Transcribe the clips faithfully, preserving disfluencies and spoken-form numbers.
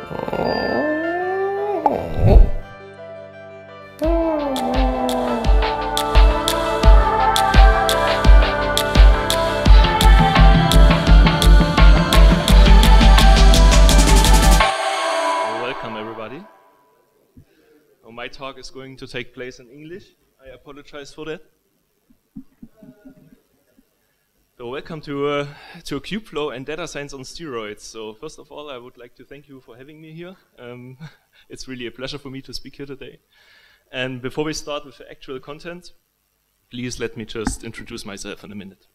My talk is going to take place in English. I apologize for that. So welcome to uh, to Kubeflow and data science on steroids. So first of all, I would like to thank you for having me here. Um, it's really a pleasure for me to speak here today. And before we start with the actual content, please let me just introduce myself in a minute.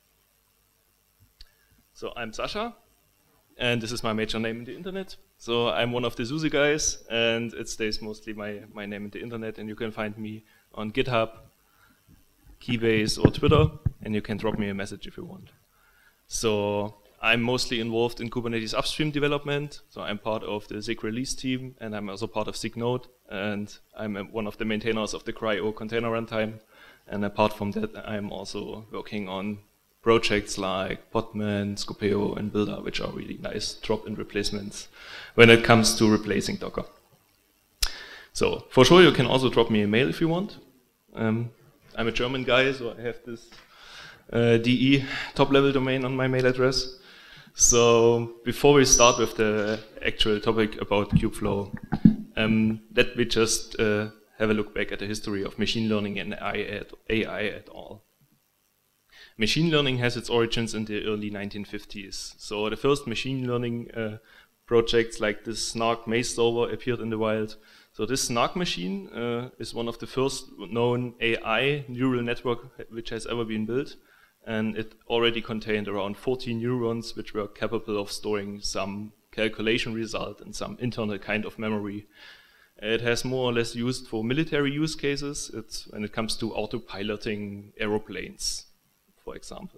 So I'm Sasha, and this is my major name in the internet. So I'm one of the SUSE guys, and it stays mostly my, my name in the internet, and you can find me on GitHub, Keybase, or Twitter, and you can drop me a message if you want. So I'm mostly involved in Kubernetes upstream development, so I'm part of the SIG release team, and I'm also part of SIG-Node, and I'm one of the maintainers of the CRY-O container runtime, and apart from that, I'm also working on projects like Podman, Scopeo, and Builder, which are really nice drop-in replacements when it comes to replacing Docker. So for sure, you can also drop me a mail if you want. Um, I'm a German guy, so I have this uh, D E top-level domain on my mail address. So before we start with the actual topic about Kubeflow, um, let me just uh, have a look back at the history of machine learning and A I at all. Machine learning has its origins in the early nineteen fifties. So the first machine learning uh, projects like this Snark maze solver appeared in the wild. So this Snark machine uh, is one of the first known A I neural network which has ever been built. And it already contained around forty neurons which were capable of storing some calculation result and some internal kind of memory. It has more or less used for military use cases. It's when it comes to autopiloting aeroplanes, for example.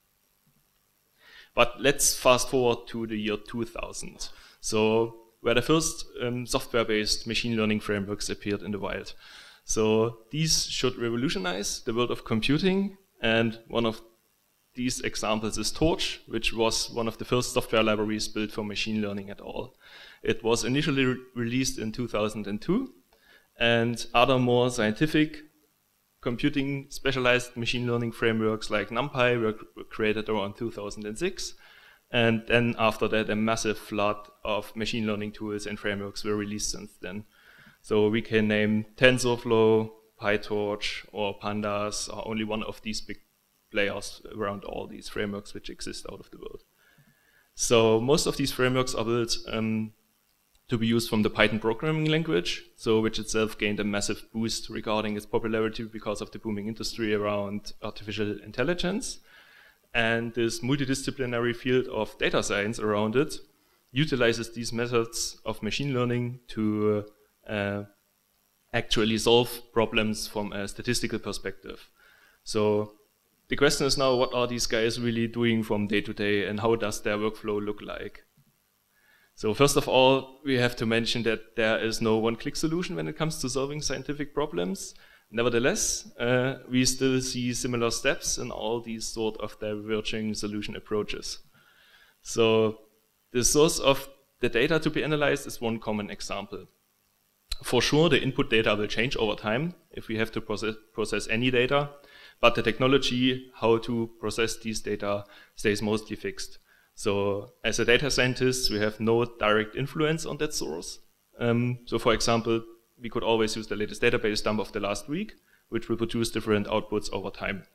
But let's fast forward to the year two thousand. So where the first um, software-based machine learning frameworks appeared in the wild. So these should revolutionize the world of computing, and one of these examples is Torch, which was one of the first software libraries built for machine learning at all. It was initially re released in two thousand two, and other more scientific computing specialized machine learning frameworks like NumPy were, were created around two thousand six. And then after that, a massive flood of machine learning tools and frameworks were released since then. So we can name TensorFlow, PyTorch, or Pandas are only one of these big players around all these frameworks which exist out of the world. So most of these frameworks are built um, to be used from the Python programming language, so which itself gained a massive boost regarding its popularity because of the booming industry around artificial intelligence. And this multidisciplinary field of data science around it utilizes these methods of machine learning to uh, actually solve problems from a statistical perspective. So the question is now, what are these guys really doing from day to day, and how does their workflow look like? So first of all, we have to mention that there is no one-click solution when it comes to solving scientific problems. Nevertheless, uh, we still see similar steps in all these sort of diverging solution approaches. So the source of the data to be analyzed is one common example. For sure, the input data will change over time if we have to process, process any data, but the technology, how to process these data, stays mostly fixed. So as a data scientist, we have no direct influence on that source. Um, so for example, we could always use the latest database dump of the last week, which will produce different outputs over time.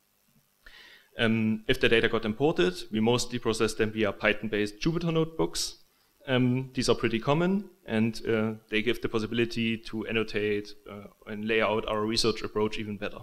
Um, if the data got imported, we mostly process them via Python-based Jupyter notebooks. Um, these are pretty common, and uh, they give the possibility to annotate uh, and lay out our research approach even better.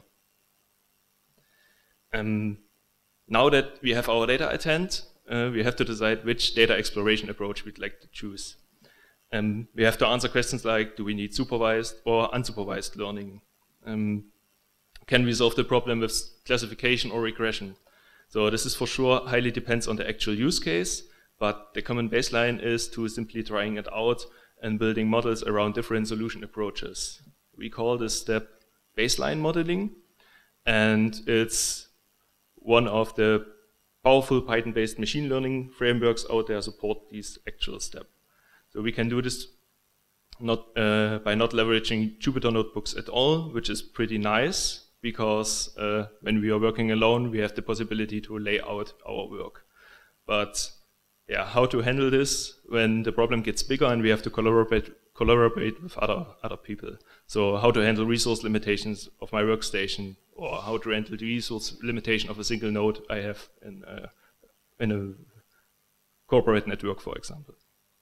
Um, now that we have our data at hand, uh, we have to decide which data exploration approach we'd like to choose. Um, we have to answer questions like, do we need supervised or unsupervised learning? Um, can we solve the problem with classification or regression? So this is for sure highly depends on the actual use case, but the common baseline is to simply trying it out and building models around different solution approaches. We call this step baseline modeling, and it's one of the powerful Python-based machine learning frameworks out there support this actual step. So we can do this not uh, by not leveraging Jupyter notebooks at all, which is pretty nice, because uh, when we are working alone, we have the possibility to lay out our work. But yeah, how to handle this when the problem gets bigger and we have to collaborate collaborate with other other people. So how to handle resource limitations of my workstation, or how to handle the resource limitation of a single node I have in a, in a corporate network, for example.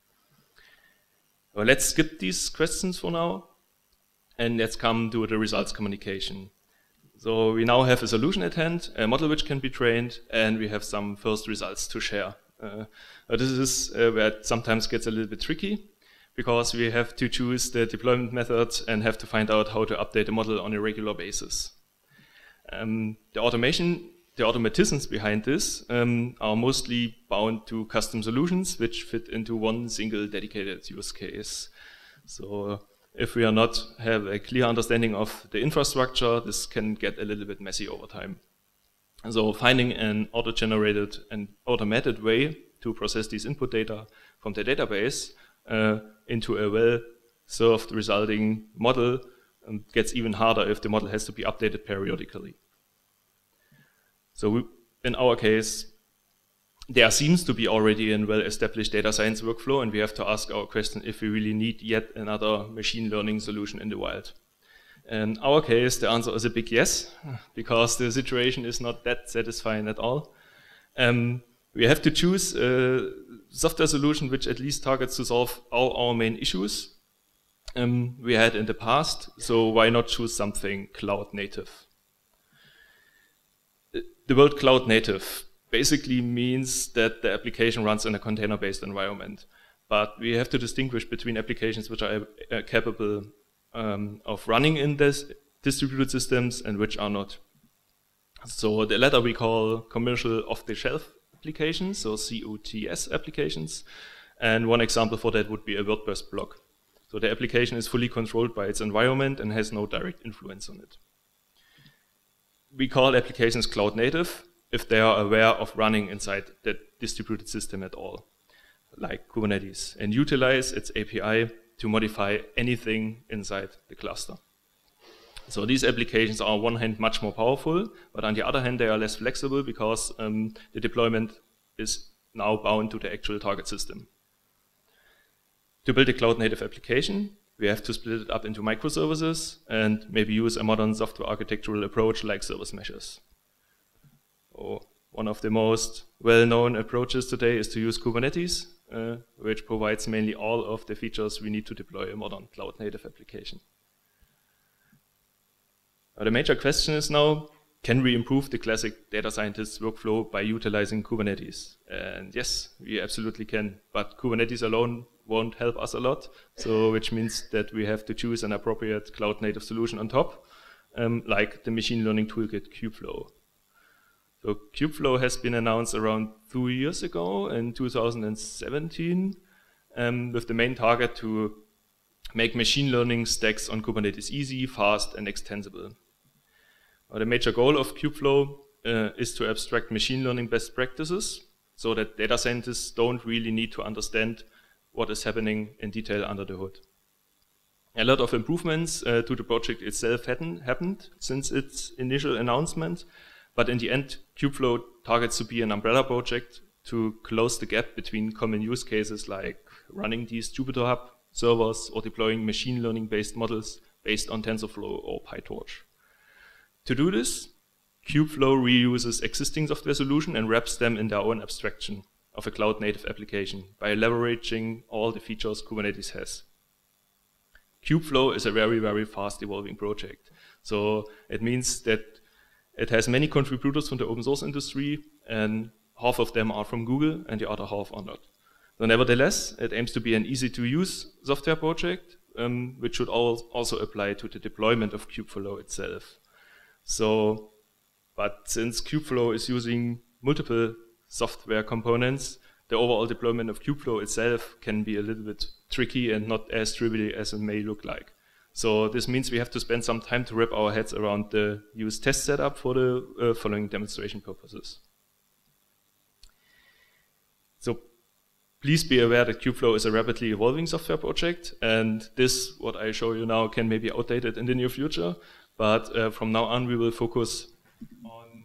Well, let's skip these questions for now, and let's come to the results communication. So we now have a solution at hand, a model which can be trained, and we have some first results to share. Uh, this is uh, where it sometimes gets a little bit tricky, because we have to choose the deployment method and have to find out how to update the model on a regular basis. Um, the automation, the automatisms behind this um, are mostly bound to custom solutions which fit into one single dedicated use case. So if we are not have a clear understanding of the infrastructure, this can get a little bit messy over time. So finding an auto-generated and automated way to process these input data from the database uh, into a well-served resulting model um, gets even harder if the model has to be updated periodically. So we, in our case, there seems to be already a well-established data science workflow, and we have to ask our question if we really need yet another machine learning solution in the wild. In our case, the answer is a big yes, because the situation is not that satisfying at all. Um, we have to choose a software solution which at least targets to solve all our main issues um, we had in the past, so why not choose something cloud native? The word cloud native basically means that the application runs in a container-based environment, but we have to distinguish between applications which are uh, capable um, of running in this distributed systems and which are not. So the latter we call commercial off-the-shelf applications, so C O T S applications, and one example for that would be a WordPress blog. So the application is fully controlled by its environment and has no direct influence on it. We call applications cloud native if they are aware of running inside that distributed system at all, like Kubernetes, and utilize its A P I to modify anything inside the cluster. So these applications are on one hand much more powerful, but on the other hand they are less flexible because um, the deployment is now bound to the actual target system. To build a cloud native application, we have to split it up into microservices and maybe use a modern software architectural approach like service meshes. So one of the most well-known approaches today is to use Kubernetes, uh, which provides mainly all of the features we need to deploy a modern cloud native application. Now, the major question is now, can we improve the classic data scientist workflow by utilizing Kubernetes? And yes, we absolutely can, but Kubernetes alone won't help us a lot, so which means that we have to choose an appropriate cloud native solution on top, um, like the machine learning toolkit Kubeflow. So Kubeflow has been announced around two years ago in two thousand seventeen, um, with the main target to make machine learning stacks on Kubernetes easy, fast, and extensible. Now, the major goal of Kubeflow uh, is to abstract machine learning best practices so that data scientists don't really need to understand what is happening in detail under the hood. A lot of improvements uh, to the project itself hadn't happened since its initial announcement, but in the end, Kubeflow targets to be an umbrella project to close the gap between common use cases like running these Jupyter Hub servers or deploying machine learning based models based on TensorFlow or PyTorch. To do this, Kubeflow reuses existing software solutions and wraps them in their own abstraction of a cloud native application by leveraging all the features Kubernetes has. Kubeflow is a very, very fast evolving project. So it means that it has many contributors from the open source industry, and half of them are from Google and the other half are not. So nevertheless, it aims to be an easy to use software project, um, which should also apply to the deployment of Kubeflow itself. So, but since Kubeflow is using multiple software components, the overall deployment of Kubeflow itself can be a little bit tricky and not as trivial as it may look like. So this means we have to spend some time to wrap our heads around the use test setup for the uh, following demonstration purposes. So please be aware that Kubeflow is a rapidly evolving software project, and this, what I show you now, can maybe outdated in the near future, but uh, from now on we will focus on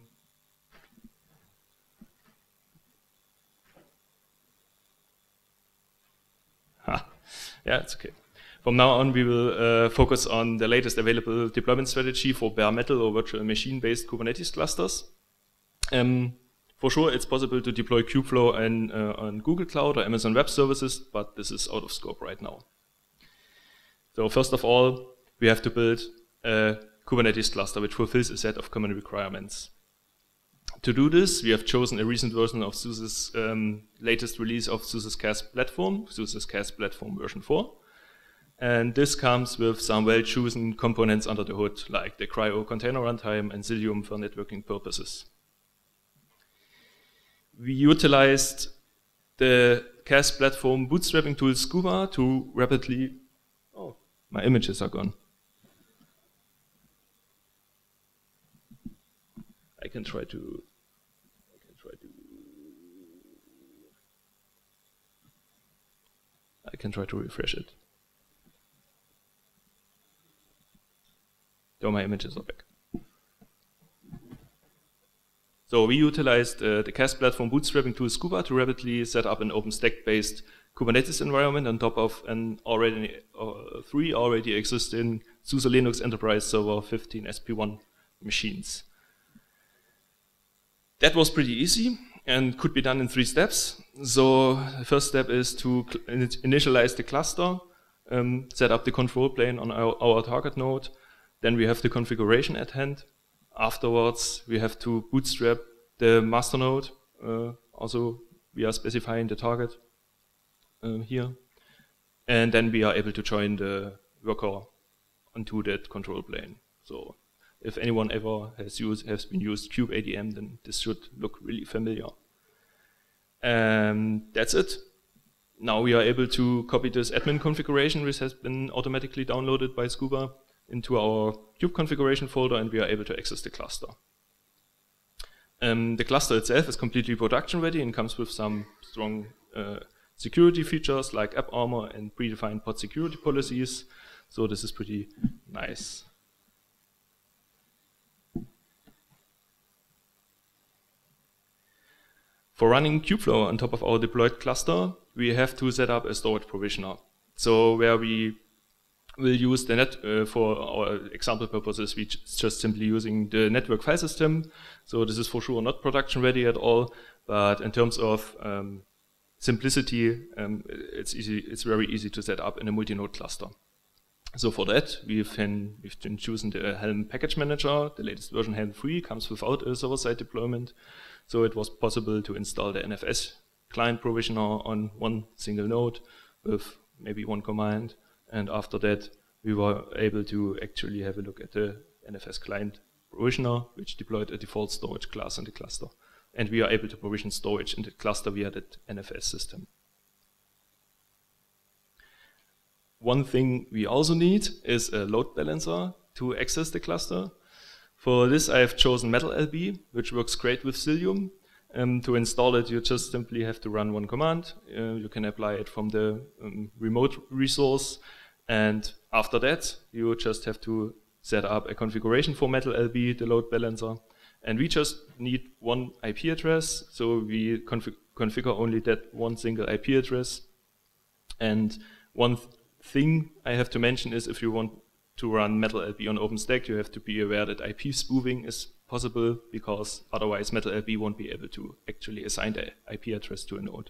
ha. Yeah, it's okay. From now on we will uh, focus on the latest available deployment strategy for bare metal or virtual machine-based Kubernetes clusters. Um, For sure, it's possible to deploy Kubeflow in, uh, on Google Cloud or Amazon Web Services, but this is out of scope right now. So first of all, we have to build a Kubernetes cluster which fulfills a set of common requirements. To do this, we have chosen a recent version of SUSE's um, latest release of SUSE's C A S platform, SUSE's C A S platform version four. And this comes with some well-chosen components under the hood, like the CRI-O container runtime and Cilium for networking purposes. We utilized the C A S platform bootstrapping tool Scuba to rapidly, oh, my images are gone. I can try to, I can try to, I can try to refresh it. So my images are back. So we utilized uh, the C A S platform bootstrapping tool Scuba to rapidly set up an OpenStack-based Kubernetes environment on top of an already uh, three already existing SUSE Linux Enterprise Server fifteen S P one machines. That was pretty easy and could be done in three steps. So the first step is to initialize the cluster, um, set up the control plane on our, our target node. Then we have the configuration at hand. Afterwards, we have to bootstrap the master node. Uh, also, we are specifying the target uh, here. And then we are able to join the worker onto that control plane. So if anyone ever has used has been used kubeadm, then this should look really familiar. And that's it. Now we are able to copy this admin configuration, which has been automatically downloaded by Scuba, into our kube configuration folder, and we are able to access the cluster. Um, the cluster itself is completely production ready and comes with some strong uh, security features like AppArmor and predefined pod security policies. So this is pretty nice. For running Kubeflow on top of our deployed cluster, we have to set up a storage provisioner. So where we will use the net, uh, for our example purposes, we just simply using the network file system. So this is for sure not production ready at all, but in terms of um, simplicity, um, it's easy. It's very easy to set up in a multi-node cluster. So for that, we've been, we've been choosing the Helm package manager. The latest version, Helm three, comes without a server-side deployment. So it was possible to install the N F S client provisioner on one single node with maybe one command. And after that, we were able to actually have a look at the N F S client provisioner, which deployed a default storage class in the cluster. And we are able to provision storage in the cluster via that N F S system. One thing we also need is a load balancer to access the cluster. For this, I have chosen MetalLB, which works great with Cilium. Um, to install it, you just simply have to run one command. Uh, you can apply it from the um, remote resource. And after that, you just have to set up a configuration for MetalLB, the load balancer. And we just need one I P address. So we config configure only that one single I P address. And one th thing I have to mention is if you want to run MetalLB on OpenStack, you have to be aware that I P spoofing is possible, because otherwise MetalLB won't be able to actually assign the I P address to a node.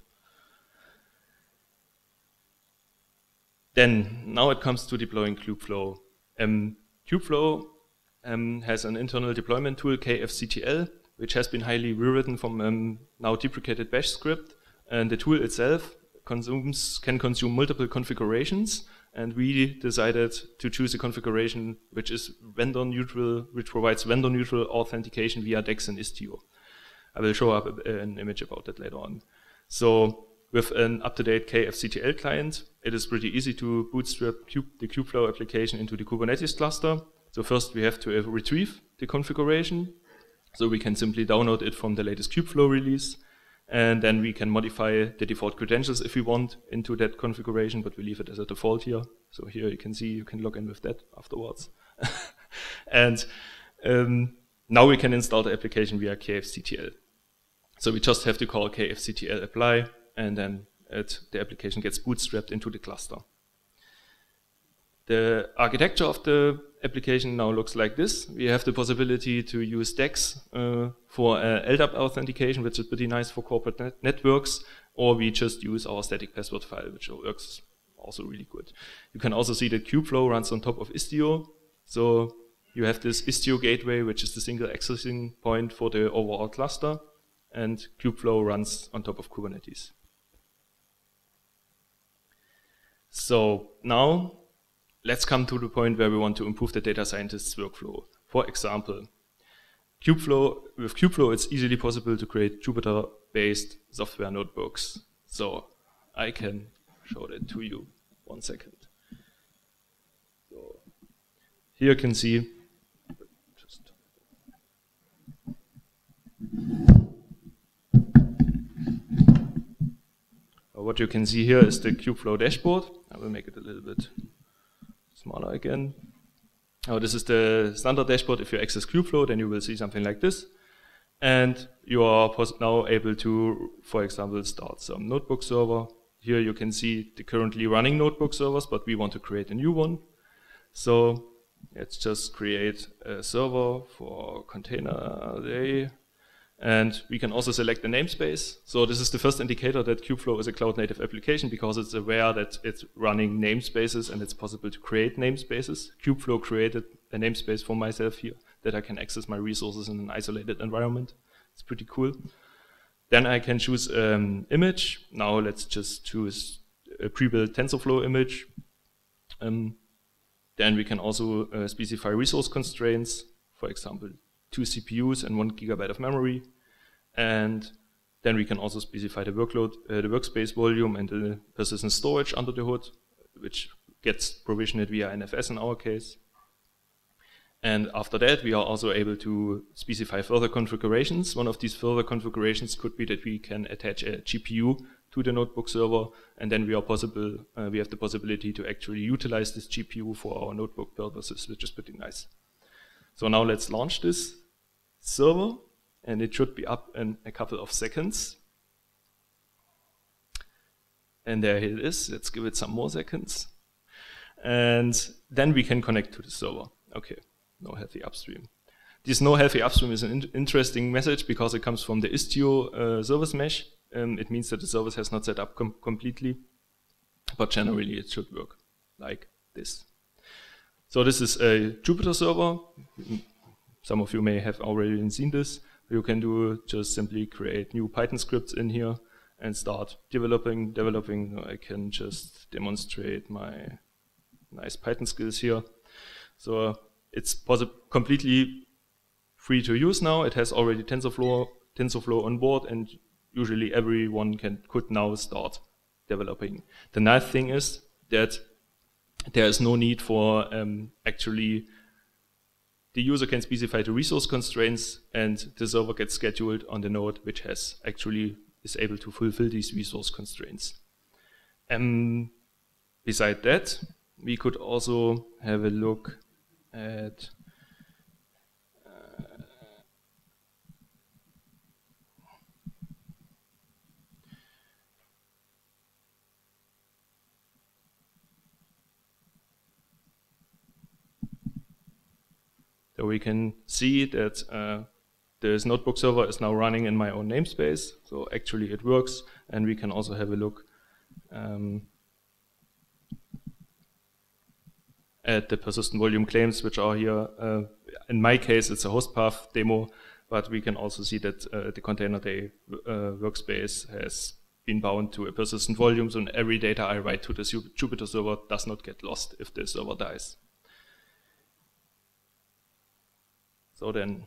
Then, now it comes to deploying Kubeflow. Um, Kubeflow um, has an internal deployment tool, kfctl, which has been highly rewritten from um, now deprecated bash script. And the tool itself consumes, can consume multiple configurations. And we decided to choose a configuration which is vendor neutral, which provides vendor neutral authentication via DEX and Istio. I will show up a, an image about that later on. So with an up-to-date kfctl client, it is pretty easy to bootstrap Kube, the Kubeflow application into the Kubernetes cluster. So first we have to uh, retrieve the configuration. So we can simply download it from the latest Kubeflow release. And then we can modify the default credentials if we want into that configuration, but we leave it as a default here. So here you can see you can log in with that afterwards. And um, now we can install the application via K F C T L. So we just have to call K F C T L apply, and then it, the application gets bootstrapped into the cluster. The architecture of the application now looks like this. We have the possibility to use DEX uh, for uh, L D A P authentication, which is pretty nice for corporate net networks, or we just use our static password file, which works also really good. You can also see that Kubeflow runs on top of Istio. So you have this Istio gateway, which is the single accessing point for the overall cluster, and Kubeflow runs on top of Kubernetes. So now, let's come to the point where we want to improve the data scientist's workflow. For example, Kubeflow, with Kubeflow, it's easily possible to create Jupyter-based software notebooks. So I can show that to you. One second. So here you can see. Just what you can see here is the Kubeflow dashboard. I will make it a little bit smaller again. Oh, this is the standard dashboard. If you access Kubeflow, then you will see something like this. And you are now able to, for example, start some notebook server. Here you can see the currently running notebook servers, but we want to create a new one. So let's just create a server for container day. And we can also select the namespace. So this is the first indicator that Kubeflow is a cloud-native application, because it's aware that it's running namespaces and it's possible to create namespaces. Kubeflow created a namespace for myself here that I can access my resources in an isolated environment. It's pretty cool. Then I can choose an um, image. Now let's just choose a pre-built TensorFlow image. Um, then we can also uh, specify resource constraints, for example, two C P Us and one gigabyte of memory. And then we can also specify the workload, uh, the workspace volume and the persistent storage under the hood, which gets provisioned via N F S in our case. And after that, we are also able to specify further configurations. One of these further configurations could be that we can attach a G P U to the notebook server, and then we are possible, uh, we have the possibility to actually utilize this G P U for our notebook purposes, which is pretty nice. So now let's launch this server, and it should be up in a couple of seconds. And there it is. Let's give it some more seconds. And then we can connect to the server. Okay, no healthy upstream. This no healthy upstream is an in interesting message because it comes from the Istio uh, service mesh. Um, it means that the service has not set up com completely, but generally it should work like this. So this is a Jupyter server. Some of you may have already seen this. You can do just simply create new Python scripts in here and start developing, developing. I can just demonstrate my nice Python skills here. So it's completely free to use now. It has already TensorFlow, TensorFlow on board, and usually everyone can could now start developing. The nice thing is that there is no need for um, actually, the user can specify the resource constraints and the server gets scheduled on the node which has actually is able to fulfill these resource constraints. Um, beside that, we could also have a look at uh, So we can see that uh, this notebook server is now running in my own namespace. So actually it works, and we can also have a look um, at the persistent volume claims, which are here. Uh, in my case, it's a host path demo, but we can also see that uh, the container day uh, workspace has been bound to a persistent volume, so every data I write to the Jupyter server does not get lost if the server dies. So then,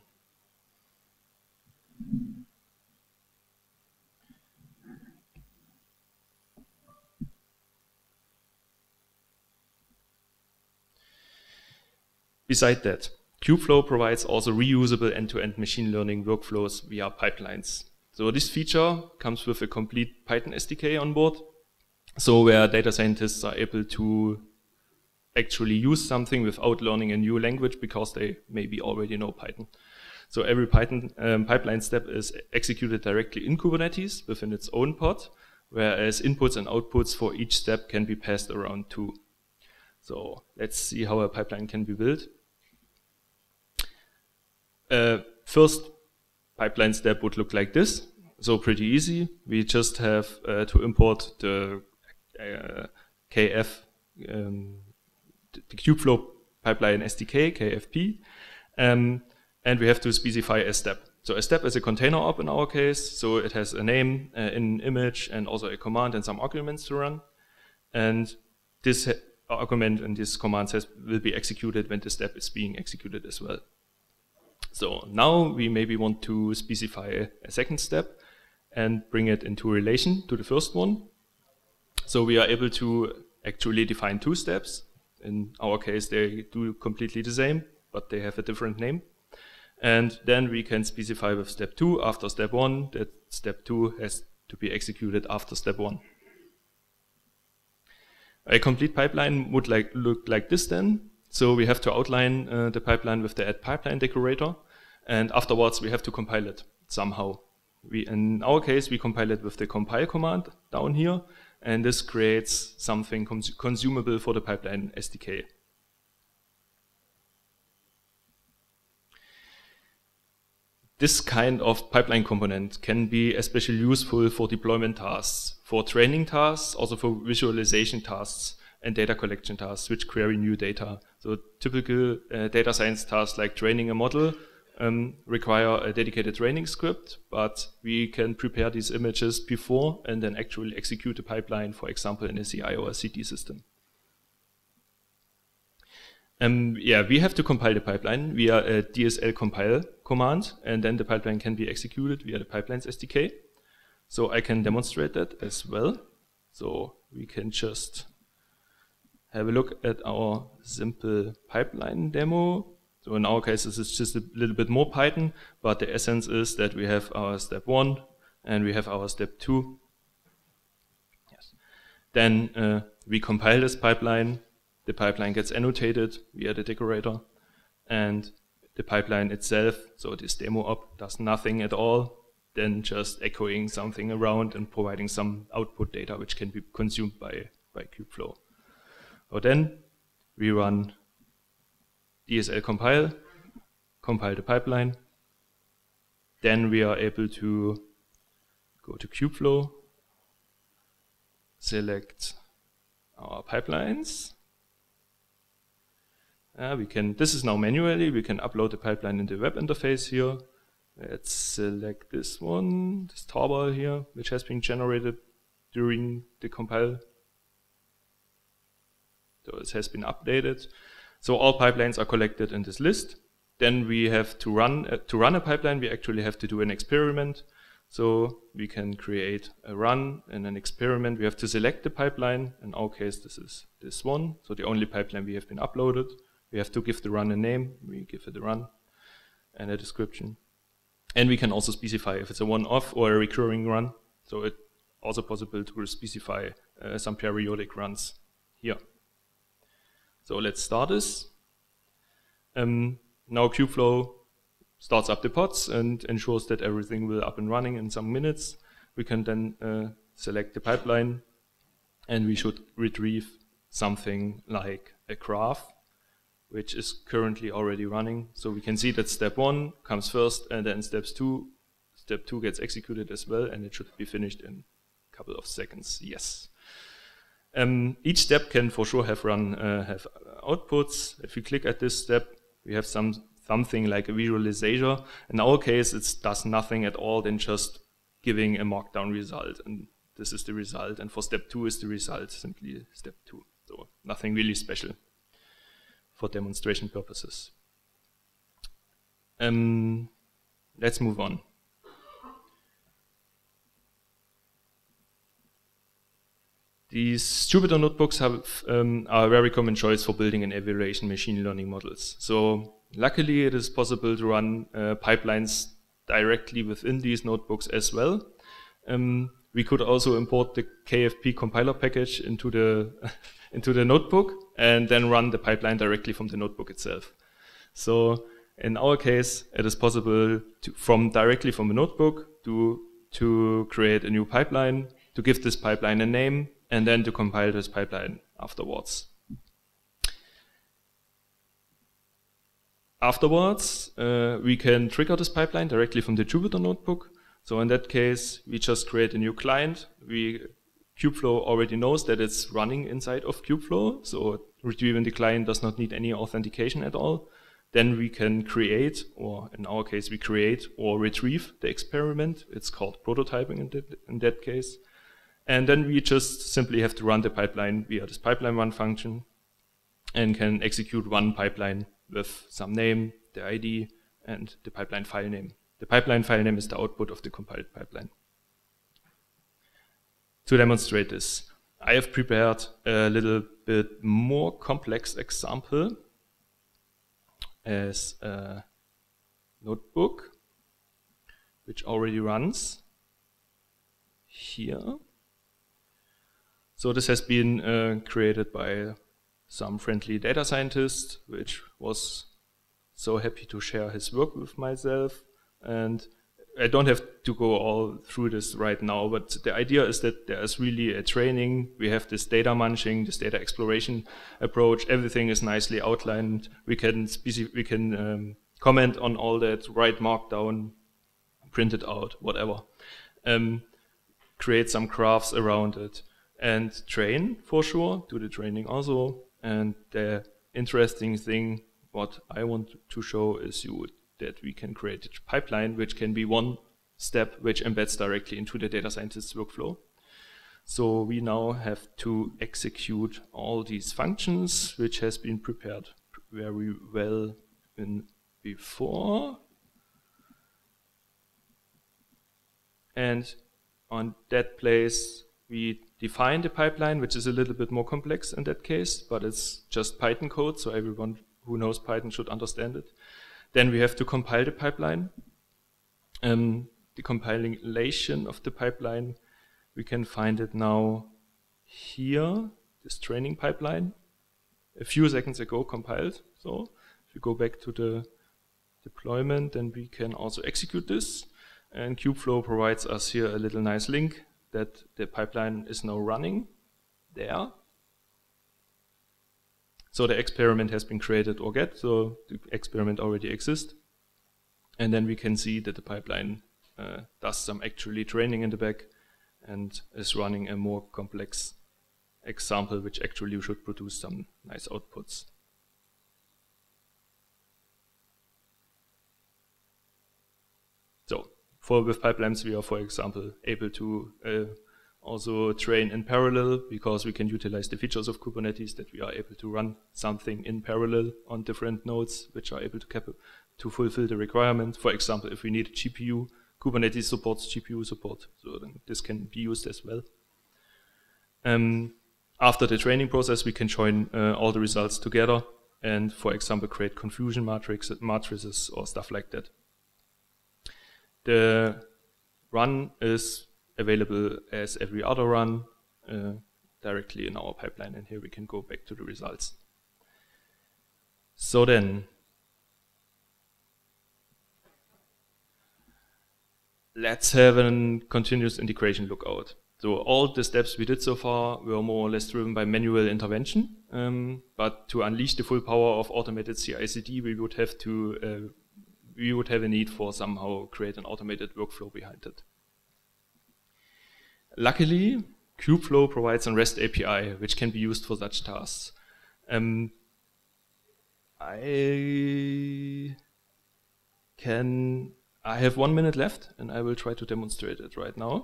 beside that, Kubeflow provides also reusable end-to-end machine learning workflows via pipelines. So this feature comes with a complete Python S D K on board, so where data scientists are able to actually use something without learning a new language because they maybe already know Python. So every Python um, pipeline step is executed directly in Kubernetes within its own pod, whereas inputs and outputs for each step can be passed around too. So let's see how a pipeline can be built. Uh, first pipeline step would look like this. So pretty easy. We just have uh, to import the uh, K F, um, the Kubeflow pipeline S D K, K F P, um, and we have to specify a step. So a step is a container op in our case, so it has a name, uh, an image, and also a command and some arguments to run. And this argument and this command has, will be executed when the step is being executed as well. So now we maybe want to specify a second step and bring it into relation to the first one. So we are able to actually define two steps. In our case, they do completely the same, but they have a different name. And then we can specify with step two after step one that step two has to be executed after step one. A complete pipeline would like look like this then. So we have to outline uh, the pipeline with the add pipeline decorator, and afterwards we have to compile it somehow. We, in our case, we compile it with the compile command down here, and this creates something cons consumable for the pipeline S D K. This kind of pipeline component can be especially useful for deployment tasks, for training tasks, also for visualization tasks and data collection tasks which query new data. So typical uh, data science tasks like training a model um, require a dedicated training script, but we can prepare these images before and then actually execute a pipeline, for example, in a C I or a C D system. Um, yeah, we have to compile the pipeline via a D S L compile command, and then the pipeline can be executed via the pipelines S D K. So I can demonstrate that as well. So we can just have a look at our simple pipeline demo. So in our case, this is just a little bit more Python, but the essence is that we have our step one and we have our step two. Yes. Then uh, we compile this pipeline. The pipeline gets annotated via the decorator, and the pipeline itself, so this demo op, does nothing at all, then just echoing something around and providing some output data which can be consumed by, by Kubeflow. So then we run D S L compile, compile the pipeline, then we are able to go to Kubeflow, select our pipelines. Uh, we can, this is now manually, we can upload the pipeline in the web interface here. Let's select this one, this tarball here, which has been generated during the compile. So it has been updated. So all pipelines are collected in this list. Then we have to run, uh, to run a pipeline, we actually have to do an experiment. So we can create a run and an experiment. We have to select the pipeline. In our case, this is this one. So the only pipeline we have been uploaded. We have to give the run a name, we give it a run and a description. And we can also specify if it's a one-off or a recurring run. So it's also possible to specify uh, some periodic runs here. So let's start this. Um, now Kubeflow starts up the pods and ensures that everything will up and running in some minutes. We can then uh, select the pipeline, and we should retrieve something like a graph, which is currently already running. So we can see that step one comes first, and then steps two, step two gets executed as well, and it should be finished in a couple of seconds, yes. Um, each step can for sure have run, uh, have outputs. If we click at this step, we have some something like a visualizer. In our case, it does nothing at all than just giving a markdown result, and this is the result, and for step two is the result, simply step two. So nothing really special for demonstration purposes. Um, let's move on. These Jupyter notebooks have, um, are a very common choice for building and evaluation machine learning models. So luckily it is possible to run uh, pipelines directly within these notebooks as well. Um, we could also import the K F P compiler package into the into the notebook and then run the pipeline directly from the notebook itself. So in our case, it is possible to, from directly from a notebook to to create a new pipeline, to give this pipeline a name, and then to compile this pipeline afterwards. Afterwards, uh, we can trigger this pipeline directly from the Jupyter notebook. So in that case, we just create a new client. We Kubeflow already knows that it's running inside of Kubeflow, so retrieving the client does not need any authentication at all. Then we can create, or in our case, we create or retrieve the experiment. It's called prototyping in that, in that case. And then we just simply have to run the pipeline via this pipeline run function and can execute one pipeline with some name, the I D, and the pipeline file name. The pipeline file name is the output of the compiled pipeline. To demonstrate this, I have prepared a little bit more complex example as a notebook, which already runs here. So this has been uh, created by some friendly data scientist, which was so happy to share his work with myself. And I don't have to go all through this right now, but the idea is that there is really a training. We have this data munching, this data exploration approach. Everything is nicely outlined. We can we can um, comment on all that, write markdown, print it out, whatever. Um, create some graphs around it and train for sure, do the training also. And the interesting thing, what I want to show is you that we can create a pipeline which can be one step which embeds directly into the data scientist's workflow. So we now have to execute all these functions which has been prepared very well in before. And on that place we define the pipeline, which is a little bit more complex in that case, but it's just Python code, so everyone who knows Python should understand it. Then we have to compile the pipeline. Um, the compilation of the pipeline, we can find it now here, this training pipeline, a few seconds ago compiled. So if we go back to the deployment, then we can also execute this. And Kubeflow provides us here a little nice link that the pipeline is now running there. So the experiment has been created or get, so the experiment already exists. And then we can see that the pipeline uh, does some actually training in the back and is running a more complex example, which actually should produce some nice outputs. So for with pipelines, we are, for example, able to uh, also train in parallel because we can utilize the features of Kubernetes that we are able to run something in parallel on different nodes which are able to, cap to fulfill the requirement. For example, if we need a G P U, Kubernetes supports G P U support, so then this can be used as well. Um, after the training process, we can join uh, all the results together and, for example, create confusion matrix, matrices or stuff like that. The run is available as every other run uh, directly in our pipeline, and here we can go back to the results. So then, let's have a continuous integration lookout. So all the steps we did so far were more or less driven by manual intervention, um, but to unleash the full power of automated C I C D, we would have to uh, we would have a need for somehow create an automated workflow behind it. Luckily, Kubeflow provides a REST A P I which can be used for such tasks. Um, I can. I have one minute left, and I will try to demonstrate it right now.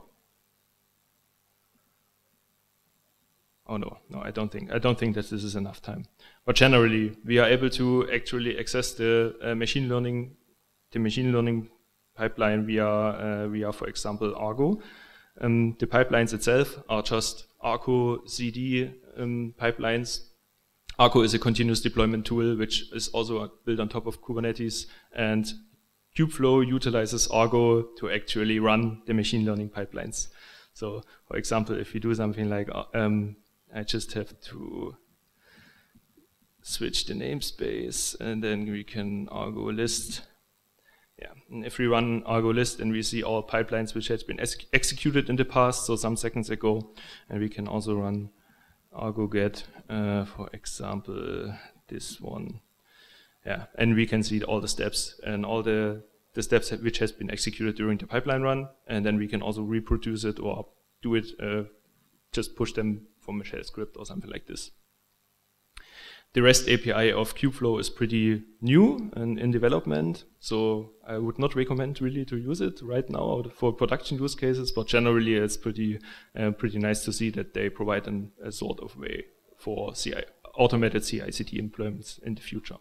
Oh no, no, I don't think I don't think that this is enough time. But generally, we are able to actually access the uh, machine learning, the machine learning pipeline via uh, via, for example, Argo. Um, the pipelines itself are just Argo C D um, pipelines. Argo is a continuous deployment tool which is also built on top of Kubernetes, and Kubeflow utilizes Argo to actually run the machine learning pipelines. So, for example, if we do something like, um, I just have to switch the namespace, and then we can Argo list. Yeah, and if we run Argo list, and we see all pipelines which has been ex executed in the past, so some seconds ago, and we can also run Argo get, uh, for example, this one. Yeah, and we can see all the steps and all the, the steps which has been executed during the pipeline run, and then we can also reproduce it or do it, uh, just push them from a shell script or something like this. The REST A P I of Kubeflow is pretty new and in development, so I would not recommend really to use it right now for production use cases, but generally it's pretty, uh, pretty nice to see that they provide an, a sort of way for C I, automated C I C D implements in the future.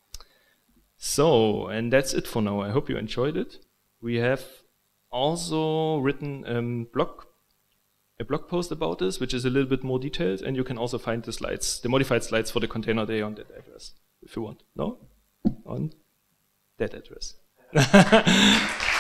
So, and that's it for now. I hope you enjoyed it. We have also written um, blog, a blog post about this, which is a little bit more detailed, and you can also find the slides, the modified slides for the container day on that address, if you want. No? On that address.